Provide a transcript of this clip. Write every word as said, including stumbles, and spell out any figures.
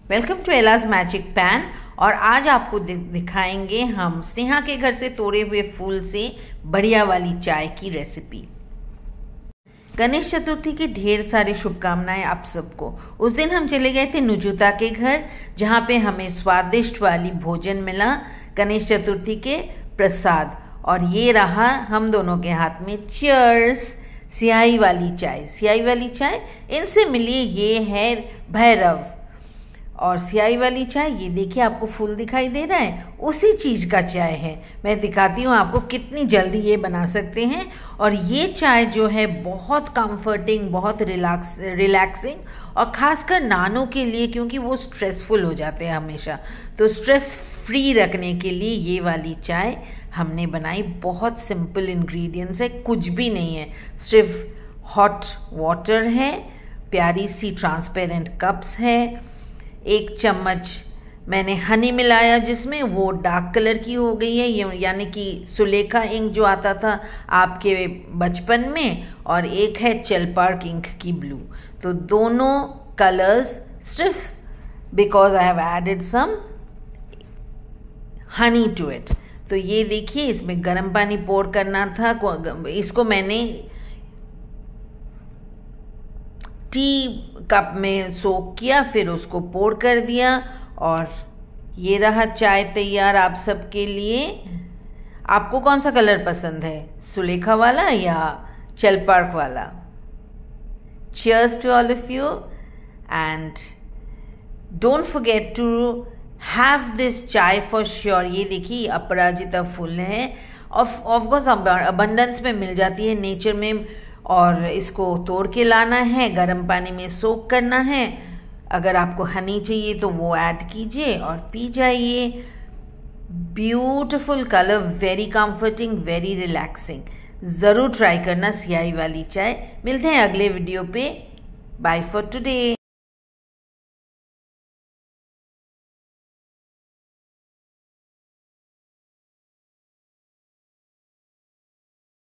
Welcome to एलाज magic pan. और आज आपको दिखाएंगे हम स्नेहा के घर से तोड़े हुए फूल से बढ़िया वाली चाय की रेसिपी। गणेश चतुर्थी की ढेर सारी शुभकामनाएं आप सबको। उस दिन हम चले गए थे नुजुता के घर, जहाँ पे हमें स्वादिष्ट वाली भोजन मिला गणेश चतुर्थी के प्रसाद। और ये रहा हम दोनों के हाथ में, चीयर्स, सियाही वाली चाय। सियाही वाली चाय इनसे मिली, ये है भैरव। और सियाही वाली चाय, ये देखिए आपको फूल दिखाई दे रहा है, उसी चीज़ का चाय है। मैं दिखाती हूँ आपको कितनी जल्दी ये बना सकते हैं। और ये चाय जो है बहुत कंफर्टिंग, बहुत रिलैक्स रिलैक्सिंग और ख़ासकर नानों के लिए, क्योंकि वो स्ट्रेसफुल हो जाते हैं हमेशा। तो स्ट्रेस फ्री रखने के लिए ये वाली चाय हमने बनाई। बहुत सिंपल इंग्रेडिएंट्स है, कुछ भी नहीं है, सिर्फ हॉट वाटर है, प्यारी सी ट्रांसपेरेंट कप्स है, एक चम्मच मैंने हनी मिलाया जिसमें वो डार्क कलर की हो गई है, ये यानी कि सुलेखा इंक जो आता था आपके बचपन में, और एक है चेलपार्क इंक की ब्लू। तो दोनों कलर्स सिर्फ because I have added some honey to it. तो ये देखिए, इसमें गर्म पानी पोर करना था। इसको मैंने टी कप में सोक किया, फिर उसको पोर कर दिया, और ये रहा चाय तैयार आप सबके लिए। आपको कौन सा कलर पसंद है, सुलेखा वाला या चेलपार्क वाला? Cheers to all of you, and don't forget to have this chai for sure. ये देखिए अपराजिता फूल है, ऑफ ऑफकोर्स अबंडेंस में मिल जाती है नेचर में। और इसको तोड़ के लाना है, गर्म पानी में सोक करना है। अगर आपको हनी चाहिए तो वो ऐड कीजिए और पी जाइए। Beautiful colour, very comforting, very relaxing. ज़रूर ट्राई करना सियाही वाली चाय। मिलते हैं अगले वीडियो पे। Bye for today.